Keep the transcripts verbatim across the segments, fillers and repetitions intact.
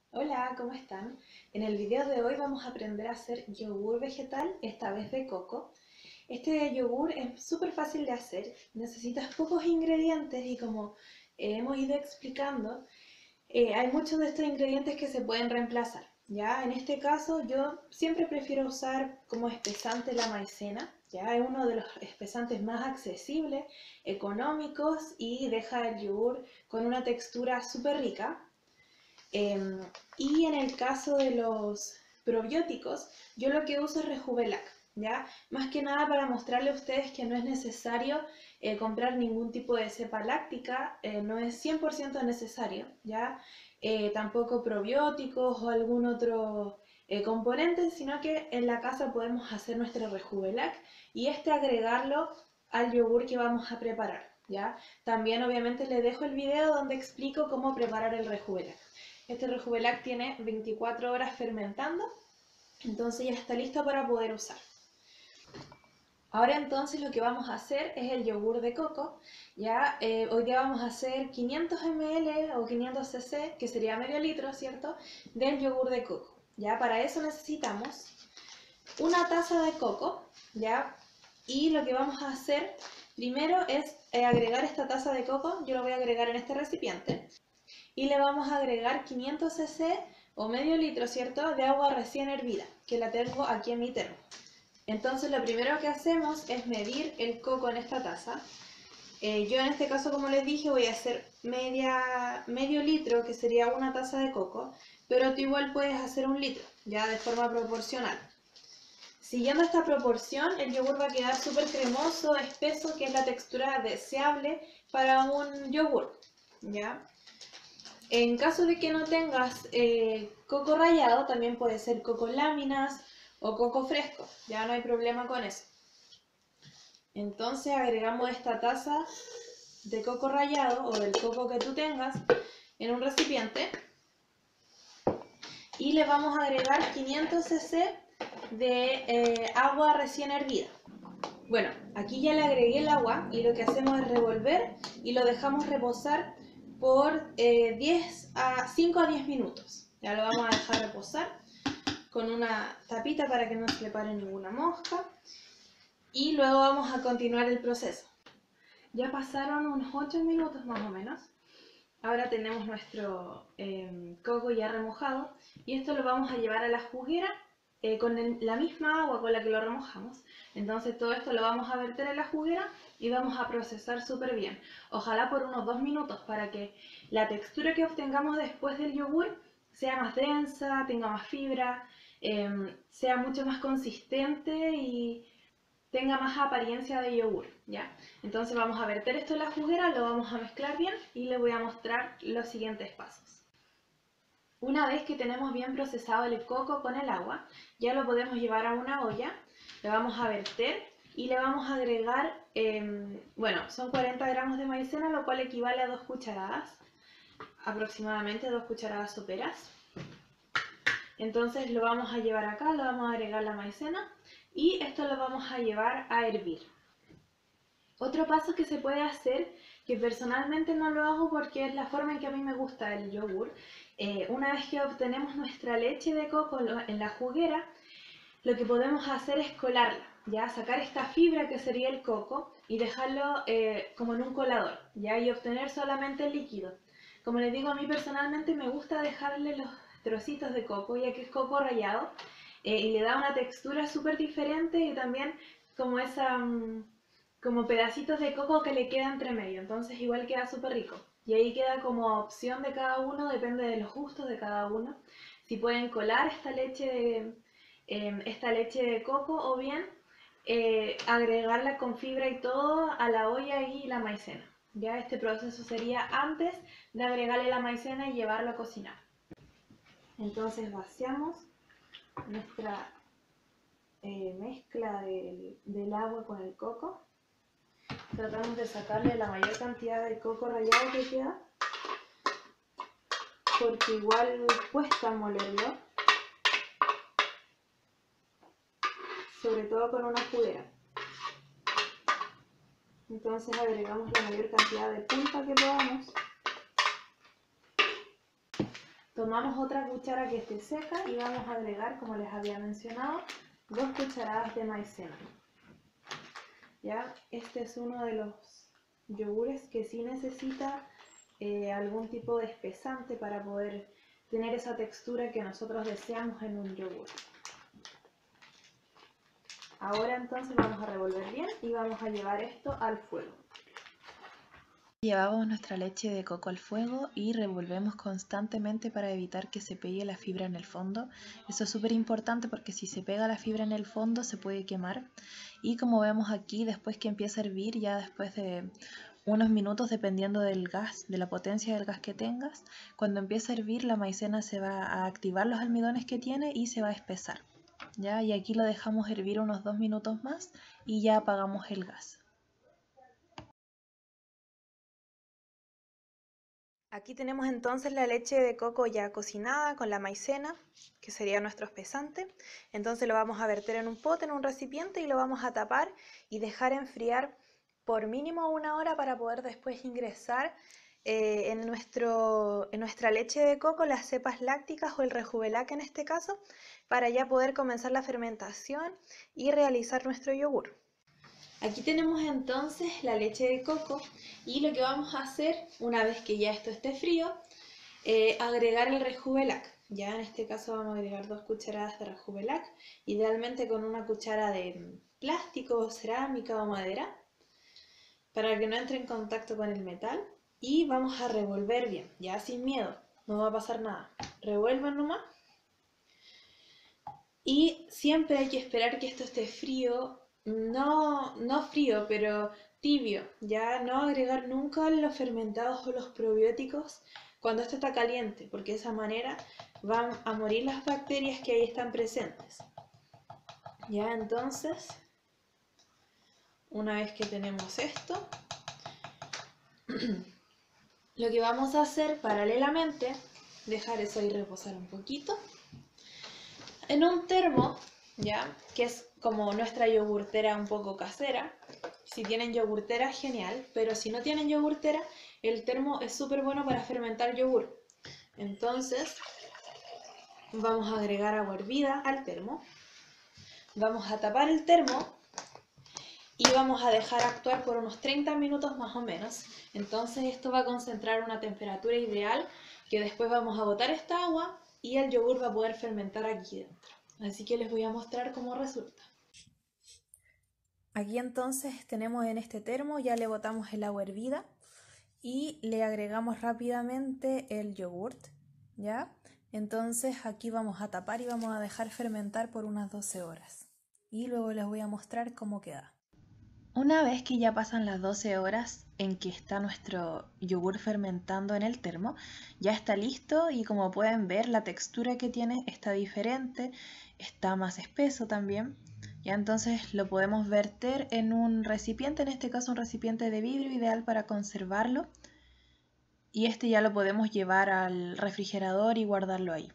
Hola, ¿cómo están? En el video de hoy vamos a aprender a hacer yogur vegetal, esta vez de coco. Este yogur es súper fácil de hacer, necesitas pocos ingredientes y como eh, hemos ido explicando, eh, hay muchos de estos ingredientes que se pueden reemplazar. ¿Ya? En este caso yo siempre prefiero usar como espesante la maicena, ya es uno de los espesantes más accesibles, económicos y deja el yogur con una textura súper rica. Eh, y en el caso de los probióticos, yo lo que uso es Rejuvelac, ¿ya? Más que nada para mostrarle a ustedes que no es necesario eh, comprar ningún tipo de cepa láctica, eh, no es cien por ciento necesario, ¿ya? Eh, tampoco probióticos o algún otro eh, componente, sino que en la casa podemos hacer nuestro Rejuvelac y este agregarlo al yogur que vamos a preparar, ¿ya? También obviamente les dejo el video donde explico cómo preparar el Rejuvelac. Este Rejuvelac tiene veinticuatro horas fermentando, entonces ya está listo para poder usar. Ahora entonces lo que vamos a hacer es el yogur de coco. Ya eh, hoy día vamos a hacer quinientos mililitros o quinientos centilitros, que sería medio litro, ¿cierto? Del yogur de coco. Ya para eso necesitamos una taza de coco, ya. Y lo que vamos a hacer primero es eh, agregar esta taza de coco. Yo lo voy a agregar en este recipiente. Y le vamos a agregar quinientos centilitros o medio litro, ¿cierto?, de agua recién hervida, que la tengo aquí en mi termo. Entonces lo primero que hacemos es medir el coco en esta taza. Eh, yo en este caso, como les dije, voy a hacer media, medio litro, que sería una taza de coco, pero tú igual puedes hacer un litro, ya de forma proporcional. Siguiendo esta proporción, el yogur va a quedar súper cremoso, espeso, que es la textura deseable para un yogur, ¿ya? En caso de que no tengas eh, coco rallado, también puede ser coco láminas o coco fresco, ya no hay problema con eso. Entonces agregamos esta taza de coco rallado o del coco que tú tengas en un recipiente y le vamos a agregar quinientos centilitros de eh, agua recién hervida. Bueno, aquí ya le agregué el agua y lo que hacemos es revolver y lo dejamos reposar por eh, diez a cinco a diez minutos. Ya lo vamos a dejar reposar con una tapita para que no se le pare ninguna mosca y luego vamos a continuar el proceso. Ya pasaron unos ocho minutos más o menos. Ahora tenemos nuestro eh, coco ya remojado y esto lo vamos a llevar a la juguera eh, con el, la misma agua con la que lo remojamos. Entonces todo esto lo vamos a verter en la juguera y vamos a procesar súper bien. Ojalá por unos dos minutos para que la textura que obtengamos después del yogur sea más densa, tenga más fibra, eh, sea mucho más consistente y tenga más apariencia de yogur, ¿ya? Entonces vamos a verter esto en la juguera, lo vamos a mezclar bien y les voy a mostrar los siguientes pasos. Una vez que tenemos bien procesado el coco con el agua, ya lo podemos llevar a una olla, le vamos a verter y le vamos a agregar, eh, bueno, son cuarenta gramos de maicena, lo cual equivale a dos cucharadas, aproximadamente dos cucharadas soperas. Entonces lo vamos a llevar acá, le vamos a agregar la maicena y esto lo vamos a llevar a hervir. Otro paso que se puede hacer, que personalmente no lo hago porque es la forma en que a mí me gusta el yogur, eh, una vez que obtenemos nuestra leche de coco en la juguera, lo que podemos hacer es colarla, ya sacar esta fibra que sería el coco y dejarlo eh, como en un colador, ya, y obtener solamente el líquido. Como les digo, a mí personalmente me gusta dejarle los trocitos de coco, ya que es coco rallado, eh, y le da una textura súper diferente y también como esa... Um, como pedacitos de coco que le queda entre medio, entonces igual queda súper rico. Y ahí queda como opción de cada uno, depende de los gustos de cada uno, si pueden colar esta leche de, eh, esta leche de coco o bien eh, agregarla con fibra y todo a la olla y la maicena. Ya este proceso sería antes de agregarle la maicena y llevarlo a cocinar. Entonces vaciamos nuestra eh, mezcla del, del agua con el coco. Tratamos de sacarle la mayor cantidad de coco rallado que queda, porque igual cuesta molerlo, sobre todo con una juguera. Entonces agregamos la mayor cantidad de pulpa que podamos. tomamos otra cuchara que esté seca y vamos a agregar, como les había mencionado, dos cucharadas de maicena. ¿Ya? Este es uno de los yogures que sí necesita eh, algún tipo de espesante para poder tener esa textura que nosotros deseamos en un yogur. Ahora entonces vamos a revolver bien y vamos a llevar esto al fuego. Llevamos nuestra leche de coco al fuego y revolvemos constantemente para evitar que se pegue la fibra en el fondo. Eso es súper importante porque si se pega la fibra en el fondo se puede quemar. Y como vemos aquí, después que empieza a hervir, ya después de unos minutos, dependiendo del gas, de la potencia del gas que tengas, cuando empieza a hervir la maicena se va a activar los almidones que tiene y se va a espesar. ¿Ya? Y aquí lo dejamos hervir unos dos minutos más y ya apagamos el gas. Aquí tenemos entonces la leche de coco ya cocinada con la maicena, que sería nuestro espesante. Entonces lo vamos a verter en un pote, en un recipiente, y lo vamos a tapar y dejar enfriar por mínimo una hora para poder después ingresar eh, en, nuestro, en nuestra leche de coco las cepas lácticas o el Rejuvelac en este caso, para ya poder comenzar la fermentación y realizar nuestro yogur. Aquí tenemos entonces la leche de coco y lo que vamos a hacer, una vez que ya esto esté frío, eh, agregar el Rejuvelac. Ya en este caso vamos a agregar dos cucharadas de Rejuvelac, idealmente con una cuchara de plástico, cerámica o madera, para que no entre en contacto con el metal. Y vamos a revolver bien, ya sin miedo, no va a pasar nada. Revuelvan nomás. Y siempre hay que esperar que esto esté frío. No, no frío, pero tibio, ya no agregar nunca los fermentados o los probióticos cuando esto está caliente, porque de esa manera van a morir las bacterias que ahí están presentes. Ya entonces, una vez que tenemos esto, lo que vamos a hacer paralelamente, dejar eso ahí reposar un poquito, en un termo, ya, que es como nuestra yogurtera un poco casera. Si tienen yogurtera, genial, pero si no tienen yogurtera, el termo es súper bueno para fermentar yogur. Entonces, vamos a agregar agua hervida al termo, vamos a tapar el termo y vamos a dejar actuar por unos treinta minutos más o menos. Entonces esto va a concentrar una temperatura ideal, que después vamos a botar esta agua y el yogur va a poder fermentar aquí dentro. Así que les voy a mostrar cómo resulta. Aquí entonces tenemos en este termo, ya le botamos el agua hervida y le agregamos rápidamente el yogurt, ¿ya? Entonces aquí vamos a tapar y vamos a dejar fermentar por unas doce horas. Y luego les voy a mostrar cómo queda. Una vez que ya pasan las doce horas en que está nuestro yogur fermentando en el termo, ya está listo y como pueden ver la textura que tiene está diferente, está más espeso también. Ya entonces lo podemos verter en un recipiente, en este caso un recipiente de vidrio ideal para conservarlo. Y este ya lo podemos llevar al refrigerador y guardarlo ahí.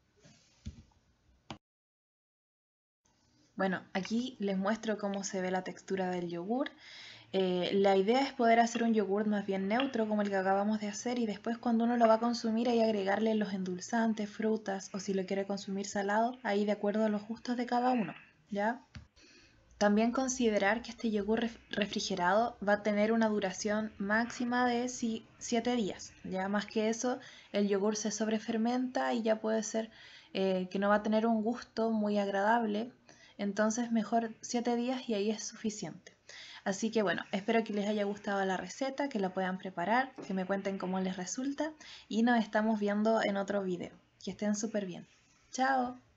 Bueno, aquí les muestro cómo se ve la textura del yogur. Eh, la idea es poder hacer un yogur más bien neutro como el que acabamos de hacer y después cuando uno lo va a consumir hay agregarle los endulzantes, frutas o si lo quiere consumir salado, ahí de acuerdo a los gustos de cada uno, ¿ya? También considerar que este yogur refrigerado va a tener una duración máxima de siete días, ya más que eso el yogur se sobrefermenta y ya puede ser eh, que no va a tener un gusto muy agradable, entonces mejor siete días y ahí es suficiente. Así que bueno, espero que les haya gustado la receta, que la puedan preparar, que me cuenten cómo les resulta y nos estamos viendo en otro video. Que estén súper bien. ¡Chao!